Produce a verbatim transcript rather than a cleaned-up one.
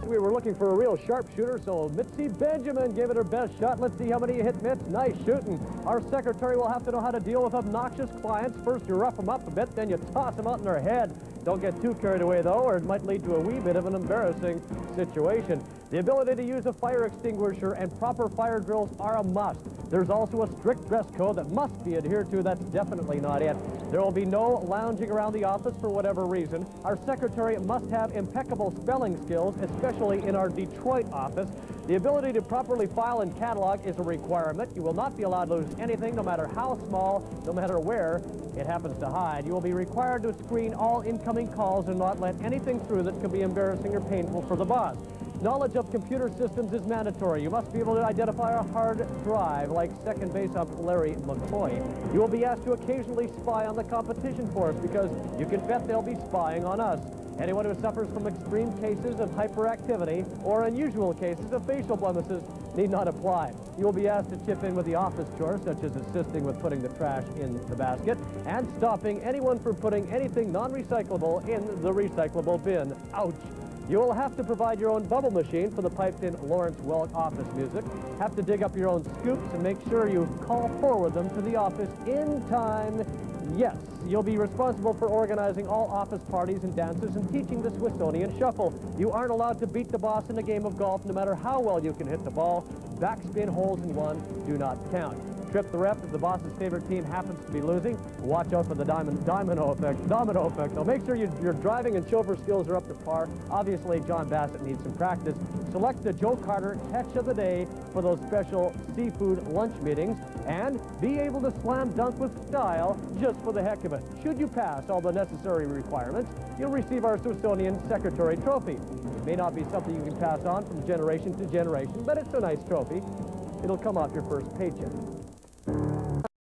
We were looking for a real sharpshooter, so Mitzi Benjamin gave it her best shot. Let's see how many you hit, Mitz. Nice shooting. Our secretary will have to know how to deal with obnoxious clients. First, you rough them up a bit, then you toss them out in their head. Don't get too carried away, though, or it might lead to a wee bit of an embarrassing situation. The ability to use a fire extinguisher and proper fire drills are a must. There's also a strict dress code that must be adhered to. That's definitely not it. There will be no lounging around the office for whatever reason. Our secretary must have impeccable spelling skills, especially in our Detroit office. The ability to properly file and catalog is a requirement. You will not be allowed to lose anything, no matter how small, no matter where it happens to hide. You will be required to screen all incoming calls and not let anything through that could be embarrassing or painful for the boss. Knowledge of computer systems is mandatory. You must be able to identify a hard drive, like second base ump Larry McCoy. You will be asked to occasionally spy on the competition force, because you can bet they'll be spying on us. Anyone who suffers from extreme cases of hyperactivity or unusual cases of facial blemishes need not apply. You will be asked to chip in with the office chores, such as assisting with putting the trash in the basket and stopping anyone from putting anything non-recyclable in the recyclable bin. Ouch! You will have to provide your own bubble machine for the piped-in Lawrence Welk office music, have to dig up your own scoops and make sure you call forward them to the office in time. Yes, you'll be responsible for organizing all office parties and dances and teaching the Swissonian shuffle. You aren't allowed to beat the boss in a game of golf, no matter how well you can hit the ball. Backspin holes in one do not count. Trip the ref if the boss's favorite team happens to be losing. Watch out for the diamond, domino effect. Domino effect. Now make sure you, your driving and chauffeur skills are up to par. Obviously, John Bassett needs some practice. Select the Joe Carter catch of the day for those special seafood lunch meetings, and be able to slam dunk with style just for the heck of it. Should you pass all the necessary requirements, you'll receive our Swissonian Secretary Trophy. It may not be something you can pass on from generation to generation, but it's a nice trophy. It'll come off your first paycheck.